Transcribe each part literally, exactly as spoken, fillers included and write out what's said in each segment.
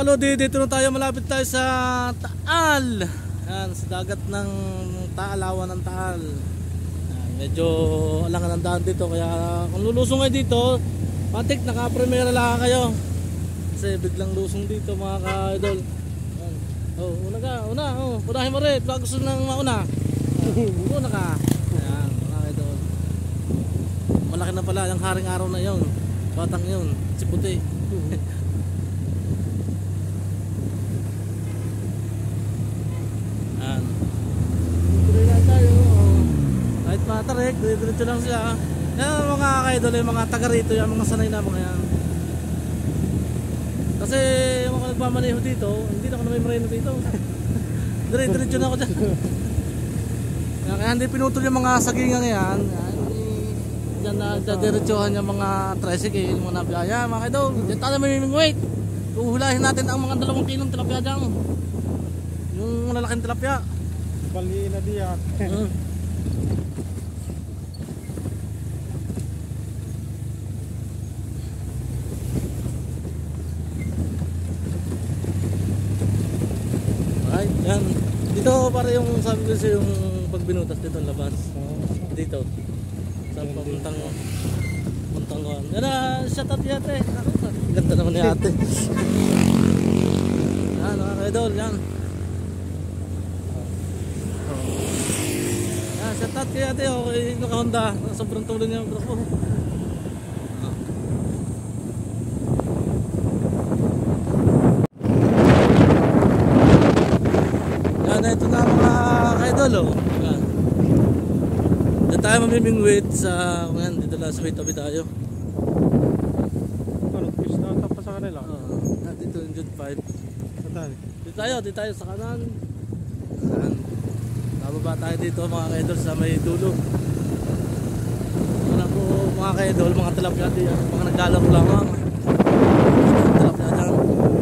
idol, dito na tayo, malapit tayo sa Taal. Yan, sa dagat ng Taalawan ng Taal. Yan, medyo alangan ang daan dito, kaya kung lulusong kayo dito, patik naka-primera lang kayo. Kasi biglang lusong dito mga ka-idol. Yan. Oh, una ka, una, oh, unahin mo rin, baka gusto nang mauna. Una ka. Yan, mga ka-idol. Malaki na pala yung haring araw na yun. Batang yun, si puti. Yan. Tuloy lang tayo. Kahit matarik, diretso lang siya. Yan mga ka-idol, yung mga taga rito, yung mga sanay na mga yan. Kasi yung mga nagmamaneho dito, hindi na ako na may marino dito. Diretso na ako dyan. Kaya hindi pinutol yung mga sagingan yan. Diyan na diretsohan yung mga tricycle, yung mga nabiyaya. Mga ka-idol, dyan tayo may wait. Uhulahin natin ang mga dalawang kilong tilapia dyan. Yung lalaking tilapia. Baliin na diyan. Hmm. Alright, yan. Dito para yung sabi ko yung pagbinutas dito labas. Dito. Sa papuntang puntang kuan. Yan na, shout out yate. Ganda naman ni ate. Yan mga ka-idol, yan. Yan, shout out kay ate, okay, naka-Honda. Sobrang tuloy niya ang grupo. Yan, ito na mga ka-idol, oh. Yan. Dito tayo mamimingwit sa, yan, dito lang sa may tabi tayo. Parang fish na tapos sa kanila. Uh, yan, dito yung June five. Saan? Dito tayo, dito tayo sa kanan. Yan. Bababa tayo dito mga ka-idol sa may dulo. Wala po mga ka-idol, mga tilapia dito, mga naglalaro lamang. Tilapia dyan.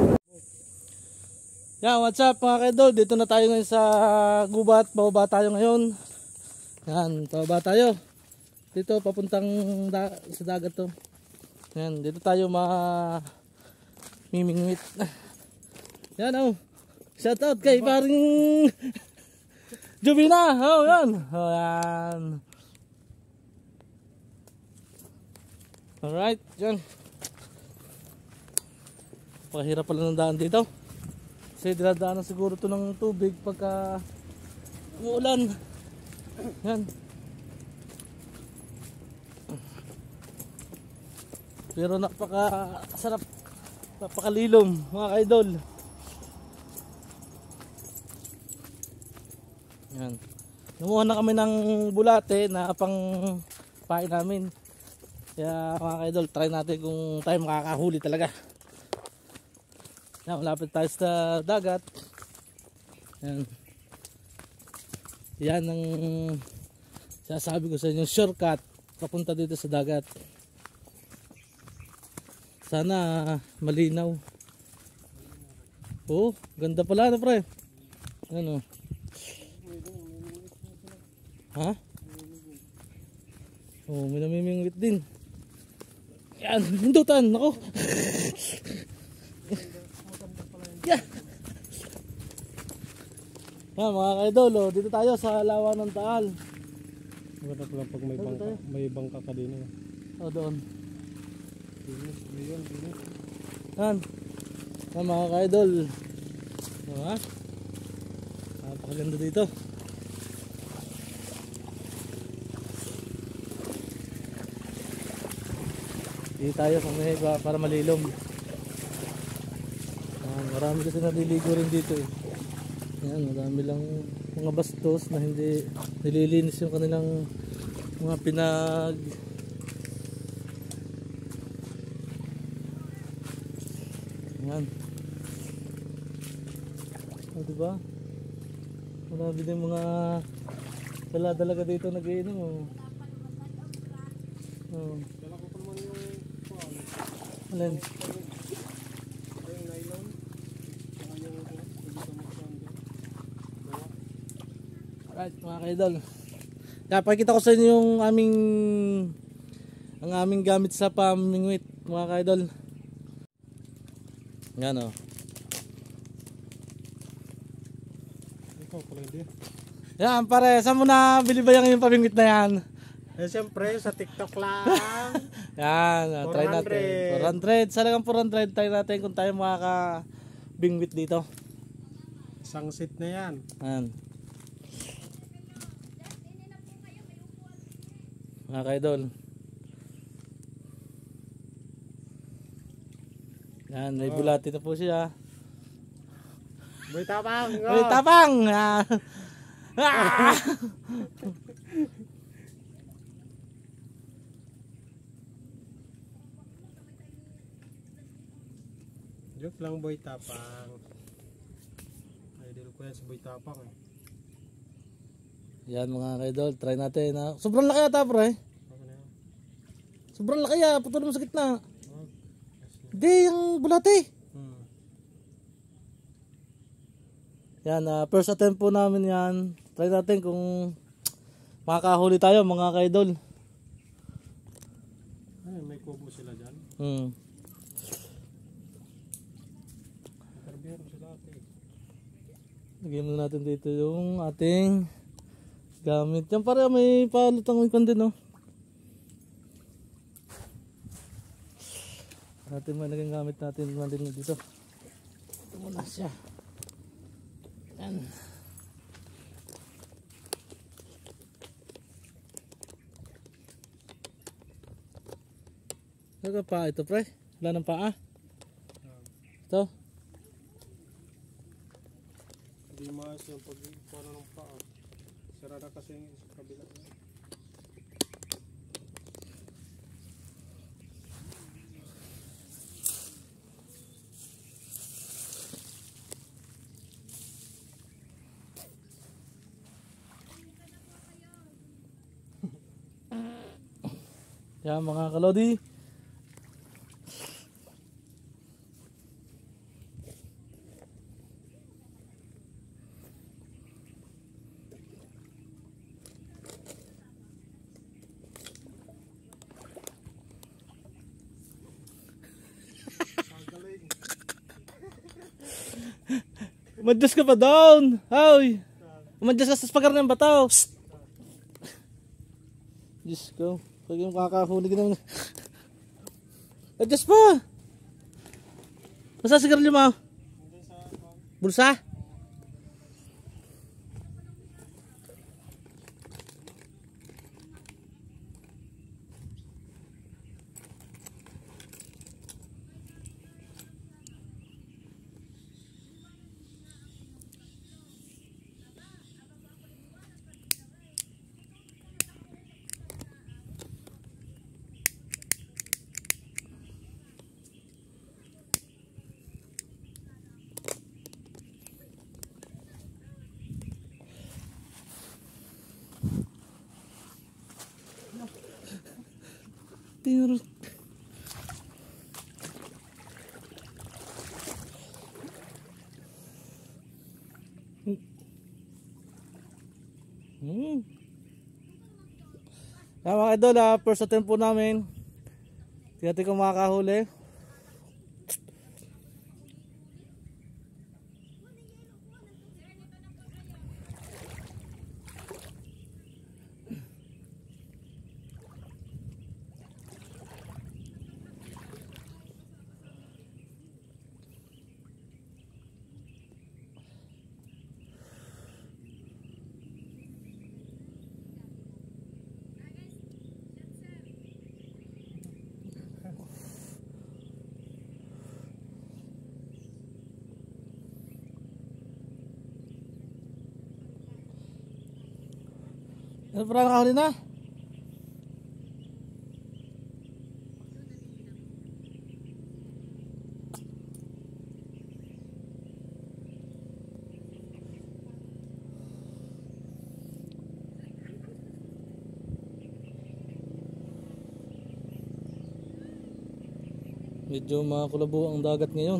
Yan, what's up mga ka-idol? Dito na tayo ngayon sa gubat. Bababa tayo ngayon. Yan, bababa tayo. Dito papuntang da sa dagat to. Yan, dito tayo ma mimingwit. Yan oh. Shout out kay paring Jubina. Oh, yan. Oh, yan. Alright, yan. Pakahirap pala ng daan dito. Kasi dinadaanan siguro to ng tubig pagka uulan. Yan. Pero napaka sarap, napakalilom mga ka-idol. Yan. Numuha na kami ng bulate na pang pain namin. Kaya mga ka-idol, try natin kung tayo makakahuli talaga. Yan, malapit tayo sa dagat. Yan. Yan ang sasabi ko sa inyo, shortcut papunta dito sa dagat. Sana malinaw. Oh, ganda pala na pre. Ano? Ha? Oh, may namimingwit din. Yan, hindutan ako. Yan. Yan mga ka-idol, oh, dito tayo sa Lawa ng Taal. Maganda pala pag may bangka, may bangka ka din. Oh, doon. Dinis, diyan, dinis. Yan. Yan mga ka-idol. Diba? Napakaganda dito. Dito tayo sa may para malilom. Yan, marami kasi naliligo rin dito eh. Yan, marami lang mga bastos na hindi nililinis yung kanilang mga pinag yan. O diba? Marami din mga dala-dalaga dito nag-iinom oh. Oh. Dala ko pa naman yung paano. Alin? Yung nylon. Saka yung Right mga ka-idol. Kaya pakita ko sa inyo yung aming ang aming gamit sa pamingwit mga ka-idol. Yan o. Oh, pala hindi. Yan pare, saan mo na bili ba yung pabingwit na yan? Eh siyempre sa TikTok lang. Yan, uh, try natin. four hundred. four hundred, salagang four hundred. Try natin kung tayo makaka-bingwit dito. Isang seat na yan. Yan. Mga kaidol. Yan, may bulati na po siya. Boy tapang. Uy, tapang! Ah! Ah! Joke lang boy tapang. Idol ko yan si boy tapang eh. Yan mga kaidol, try natin. Ah. Sobrang laki yata bro eh. Ako na yan. Sobrang laki ah, putol mo sa gitna. Oh, Hindi, yung bulati. hmm. Yan, uh, first attempt po namin yan. Try natin kung makakahuli tayo mga kaidol. Ay, may kubo sila dyan. Hmm. Karbero sila ate. Lagyan muna natin dito yung ating gamit. Yan para may palutang ikon din no. Natin man naging gamit natin man din dito. Ito muna siya. Yan. Saka pa ito pre? Wala ng paa? Ito? Hindi maayos yung pag-ipano ng paa. Sarada kasi yung sa kabila. Yan mga kalodi. Umadjust ka pa down. Hoy. Umadjust ka sa pagar ng bataw. Psst. Diyos ko. Pag yung kakahuli ka naman. Adjust pa. Basta sigarilyo mo. Bulsa. Tinurus. Hmm. Ah, mga idol, ah, first attempt po namin. Tingnan natin kung makakahuli. Ano pa nakahuli na? Medyo makulabo ang dagat ngayon.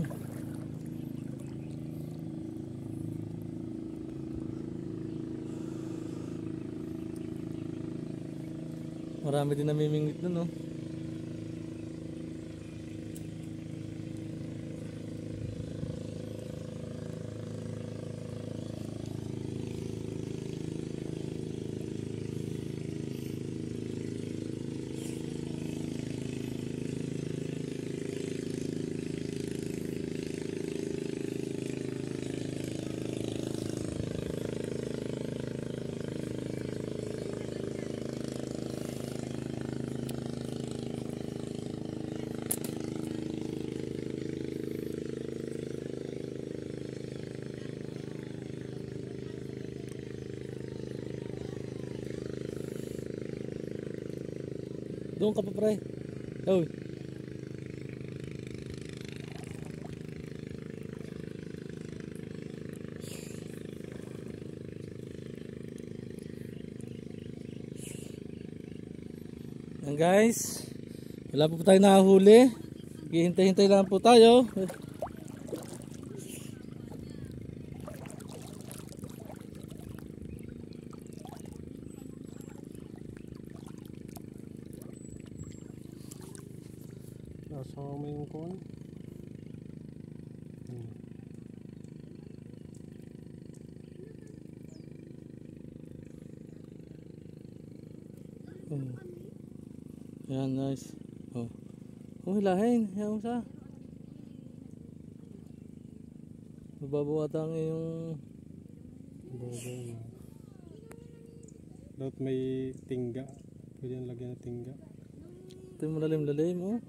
Marami din namimingwit doon, no? Doon ka pa pre. Uy. Yan guys. Wala pa po tayo nakahuli. Hihintay-hintay lang po tayo. Kasama mo yung kon. Hmm. Hmm. Yan nice. Oh. Oh, hilahin. Yan mo sa. Mababawa ang iyong Bago. Dapat may tingga. Pwede yung lagyan ng tingga. ito yung malalim-lalim oh.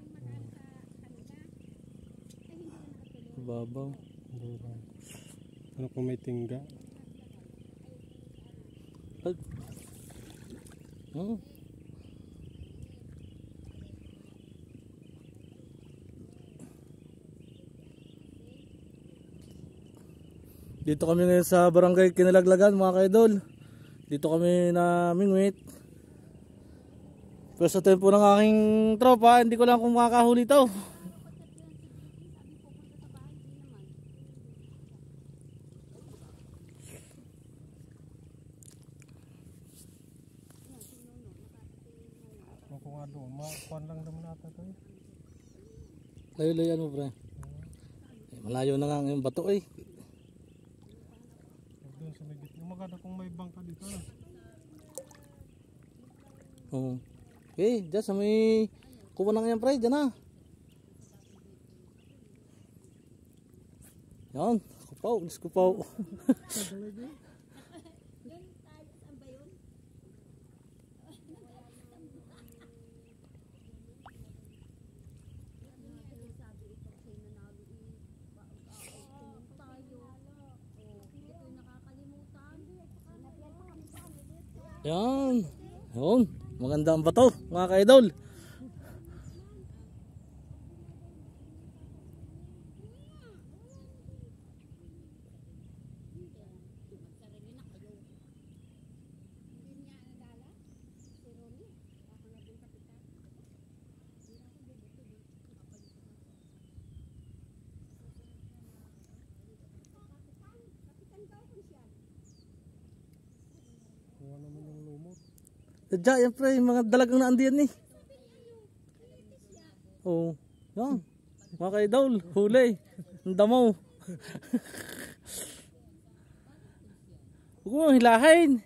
Babaw. Bago. Ano kung may tingga? Ay. Oh. Dito kami ngayon sa barangay Kinalaglagan mga kaidol. Dito kami na mingwit. Pero sa tempo ng aking tropa, hindi ko lang kung makakahuli ito. Kung nga doon, makuhan lang naman ata ito eh. Layo-layan mo pre. Eh, malayo na nga yung bato eh. Doon sa may gitna. Maganda kung may bangka dito na. Oo. Okay, dyan sa may kuha na nga yan pre, dyan na. Yan, kupaw, niskupaw. Yan. Yan. Maganda ang bato, mga ka-idol. Kuha naman yung lumot. Sadya yan pre, mga dalagang naandiyan eh. Oo. Yan. Mga ka-idol, huli. Ang damaw. Huwag mo hilahin.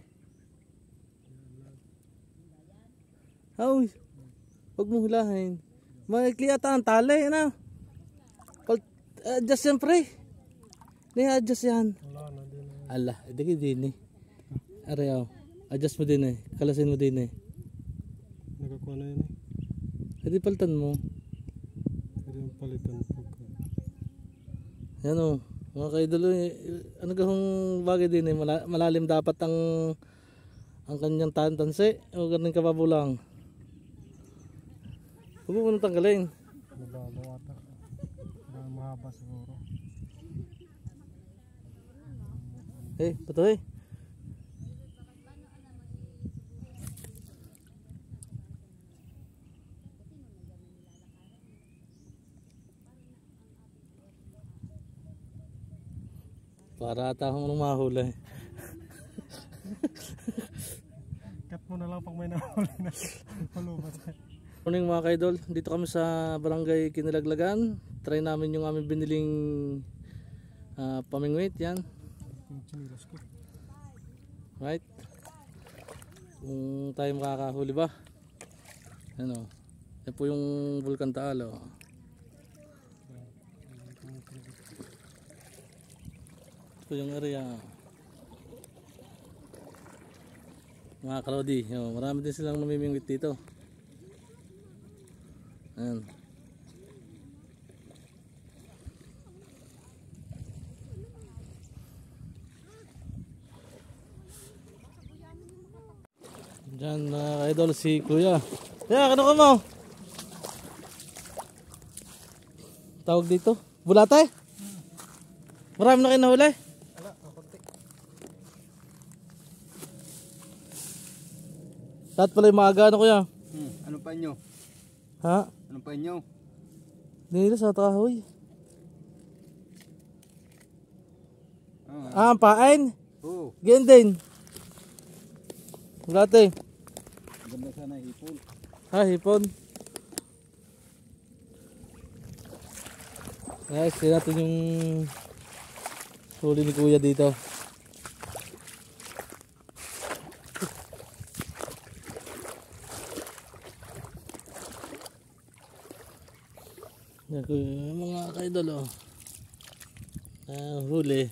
Ay, huwag mo hilahin. Maikli ata ang tali, ano? Adjust yan pre. Ni-adjust yan. Wala na din eh. Allah, hindi din eh. Arayaw. Adjust mo din eh. Kalasin mo din eh. Nakakuha na yun eh. Hindi palitan mo. Pwede yung palitan pagka. Yan o. Mga kaidolo eh. Ano kahong bagay din eh. Mala- malalim dapat ang ang kanyang tantansi. O ganun kababo lang. Huwag mo nang tanggalin. Mababaw ata. Dahil mahaba siguro. Eh, patuloy. Para ata akong mahuli. Cut mo na lang pag may nahuli na. Palubat. Morning mga kaidol, dito kami sa barangay Kinalaglagan. Try namin yung aming biniling uh, pamingwit yan. Yung chinilas ko. Right? Kung tayo makakahuli ba? Ano? Yan po yung Vulcan Taal oh. Ito yung area. Mga kalodi, oh, marami din silang mamimingwit dito. Ayan. Diyan mga idol si Kuya. Kaya, ano ka mo? Tawag dito? Bulate? Marami na kayo nahuli? Wala, makunti. Lahat pala yung maaga, ano kuya? Hmm, ano pa inyo? Ha? Ano pa inyo? Nila sa kahoy. Ah, Ah, ang pain? oo. Ganyan din. Bulate. Ganda sana hipon. Ha, hipon. Guys, tignan natin yung huli ni kuya dito. Yan ko yung mga kaidol oh. Ah, huli.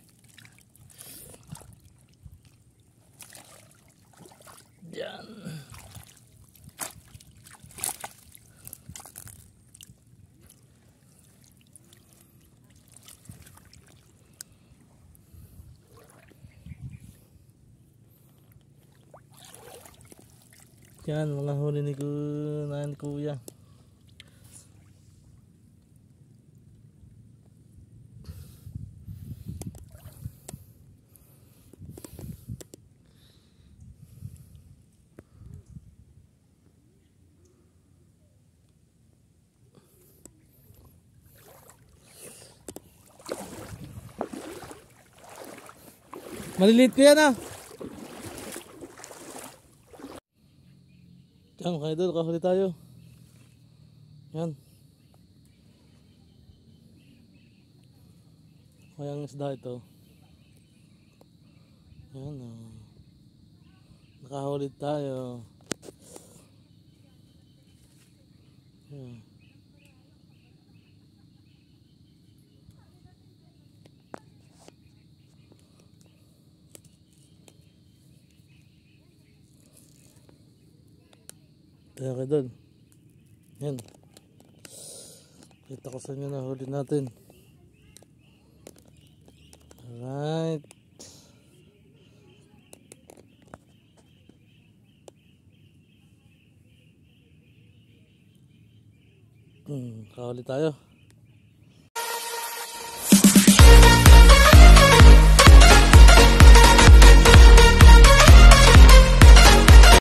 Yan. Yan mga huli ni kuya, ni kuya. Maliliit ko yan ah. Yan mga idol, kahuli tayo. Yan. Mayang isda ito. Yan oh. Nakahuli tayo. Yan. Kaya kayo doon. Yan. Kita ko sa inyo na huli natin. Alright. Hmm, kahuli tayo.